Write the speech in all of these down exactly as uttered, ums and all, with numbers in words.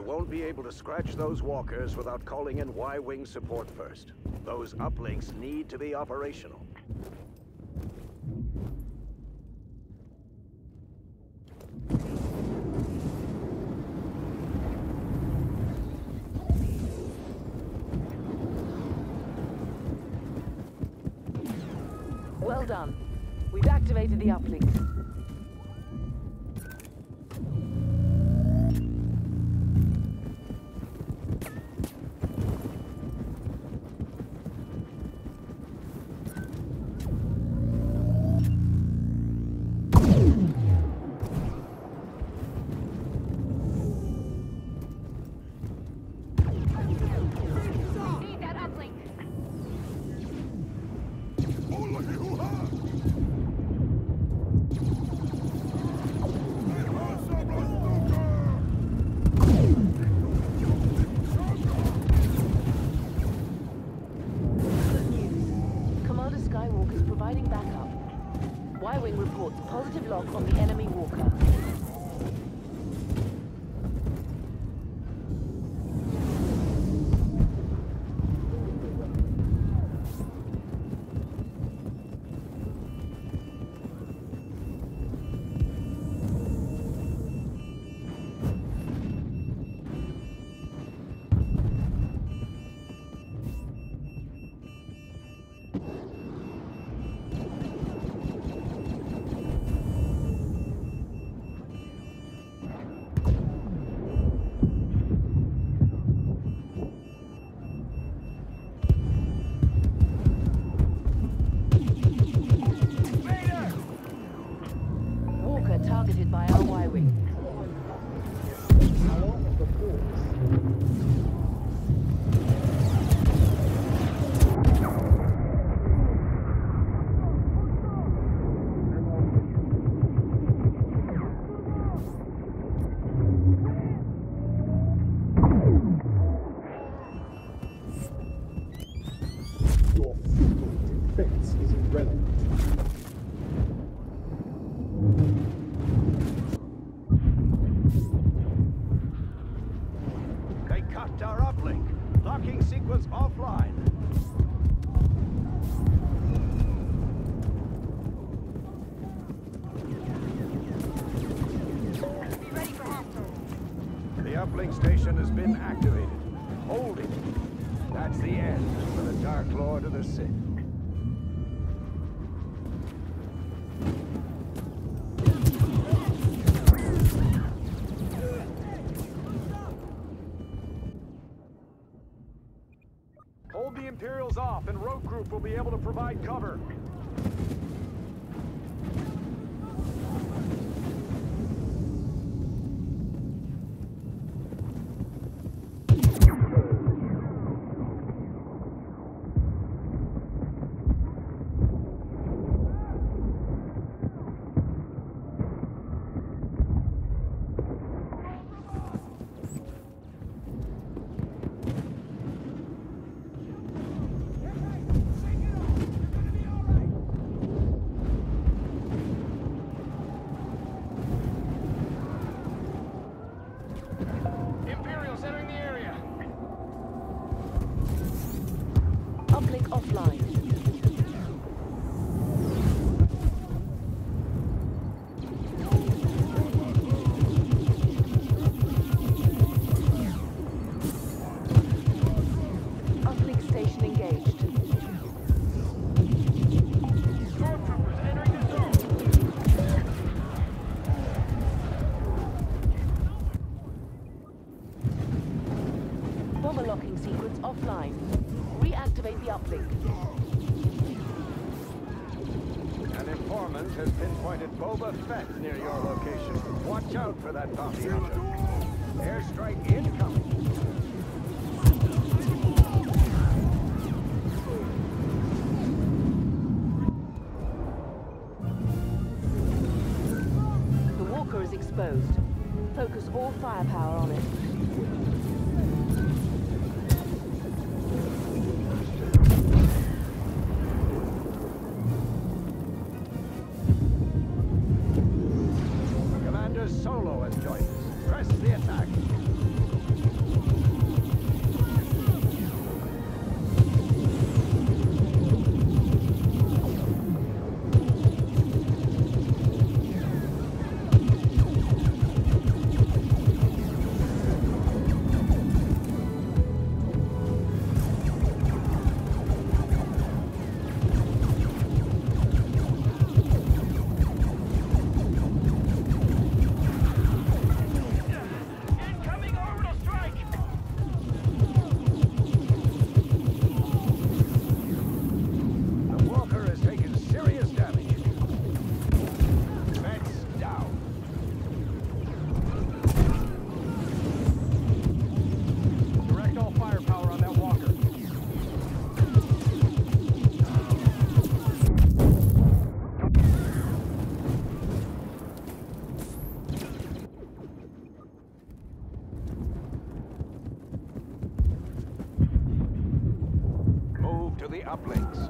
You won't be able to scratch those walkers without calling in Y-Wing support first. Those uplinks need to be operational. Well done. We've activated the uplinks. Y-Wing reports positive lock on the enemy walker. Targeted by our Y-Wing. Your defense is irrelevant. Our uplink. Locking sequence offline. Be ready for hostile. The uplink station has been activated. Hold it. That's the end for the Dark Lord of the Sith. Hold the Imperials off, and Rogue Group will be able to provide cover. Uplink offline. Uplink station engaged. Stormtroopers entering the zone. Bomber locking sequence offline. Reactivate the uplink. An informant has pinpointed Boba Fett near your location. Watch out for that bounty hunter. Airstrike incoming. The walker is exposed. Focus all firepower on it. Solo has joined us. Press the attack. to the uplinks.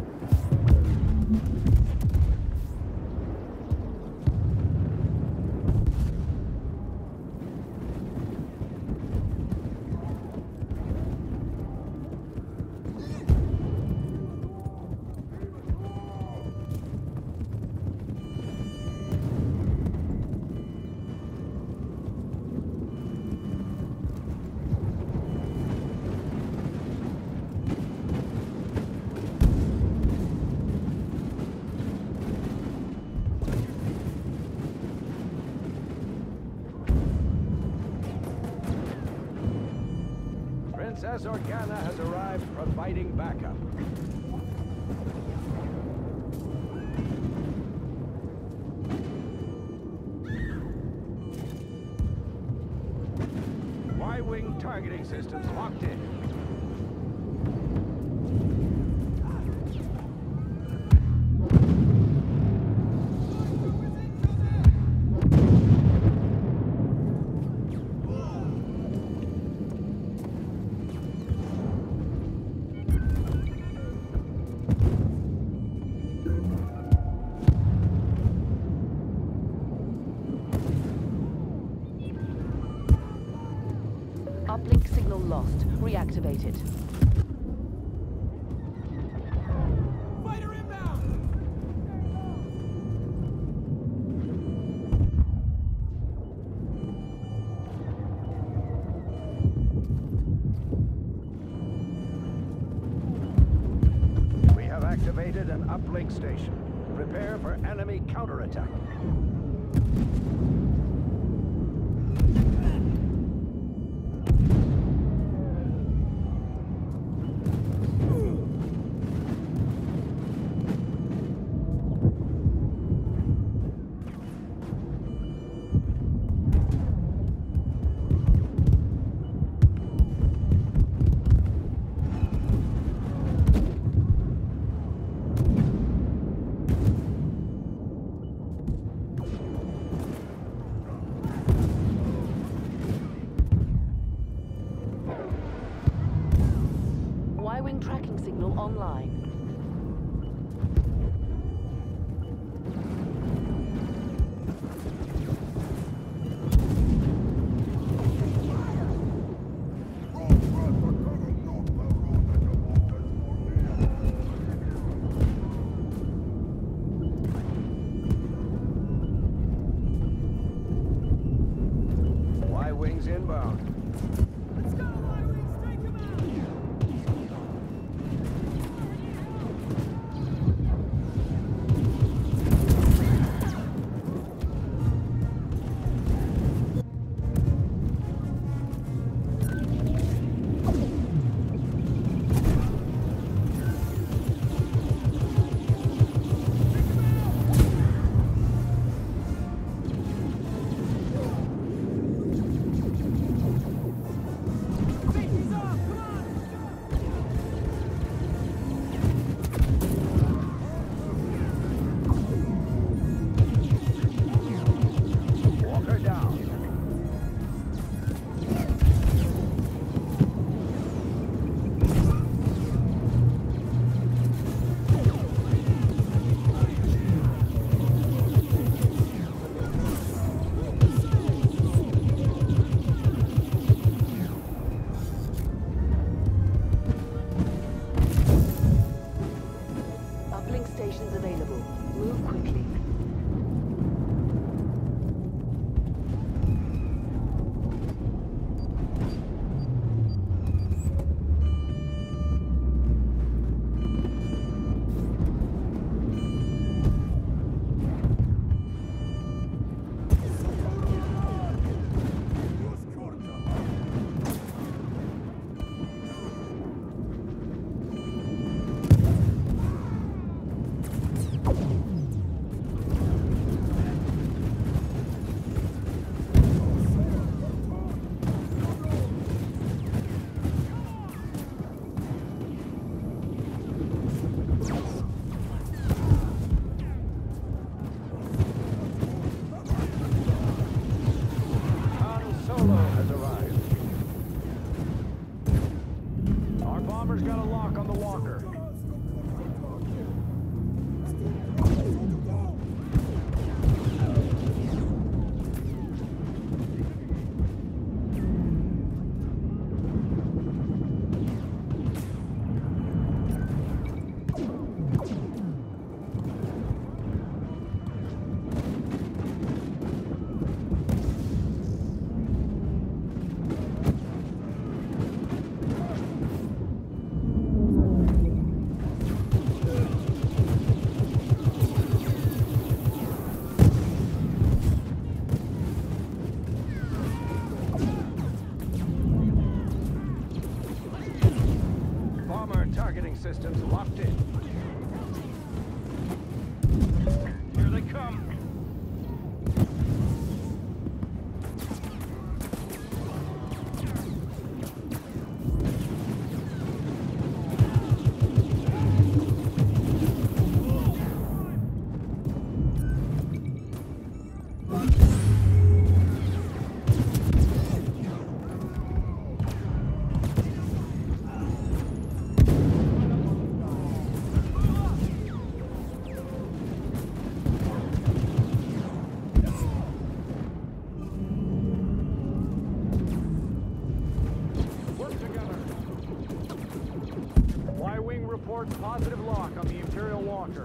Princess Organa has arrived, providing backup. Y-wing targeting systems locked in. Uplink signal lost. Reactivate it. Fighter inbound! We have activated an uplink station. Prepare for enemy counterattack. Y-wing tracking signal online. Y-wings inbound. Let's go, Y-wings! Take him out! Safety's off! Come on! Walker down. Uplink stations available. Move quickly. Han Solo has arrived. Our bomber's got a lock on the walker. targeting systems locked in. Here they come. Y-Wing reports positive lock on the Imperial Walker.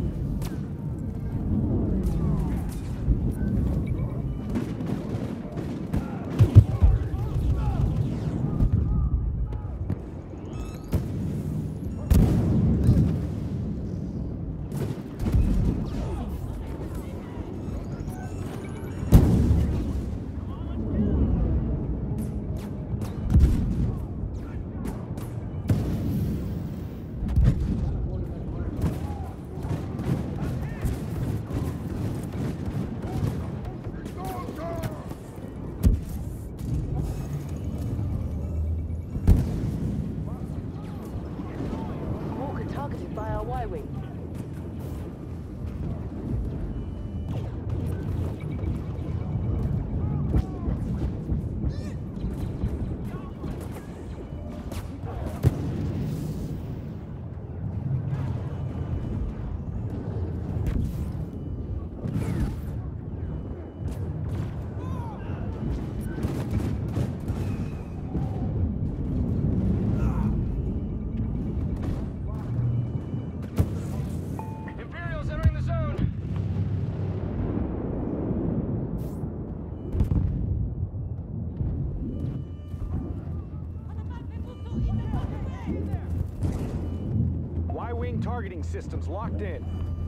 Walker targeted by our Y-Wing. Imperials entering the zone. Y-Wing targeting systems locked in.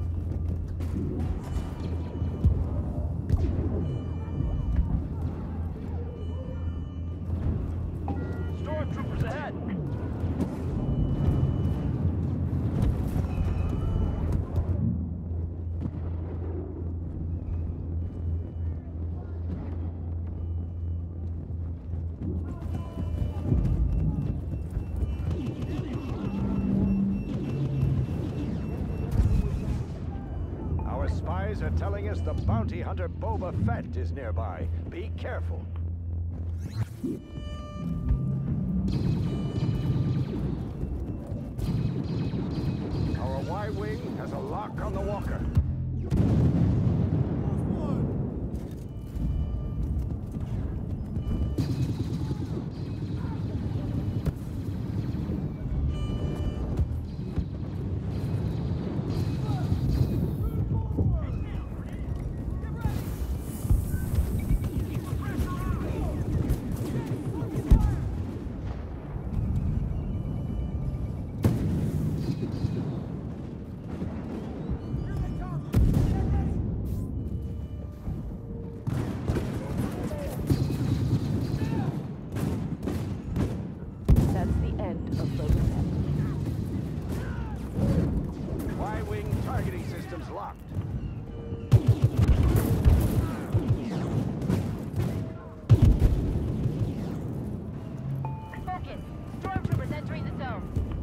Stormtroopers ahead. Our spies are telling us the bounty hunter Boba Fett is nearby. Be careful. Our Y-Wing has a lock on the Walker. That's the end of Boba Fett. Y-Wing targeting systems locked. Focus. Stormtroopers entering the zone.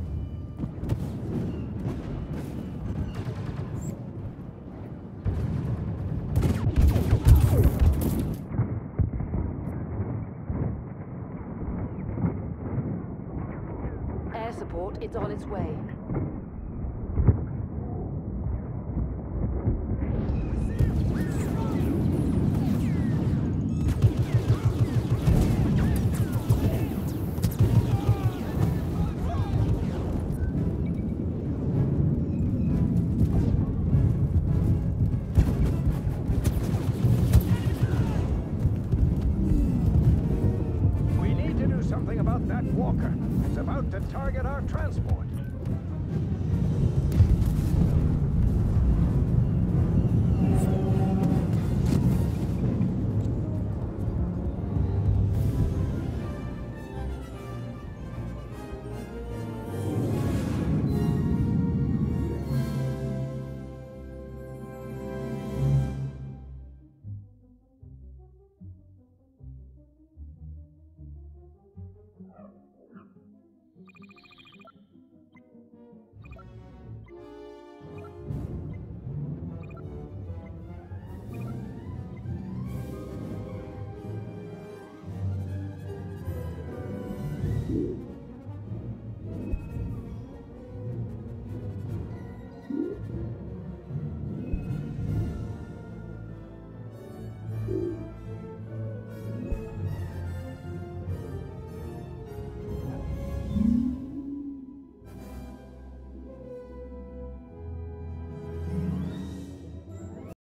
Air support, it's on its way. We need to do something about that Walker. It's about to target our transport.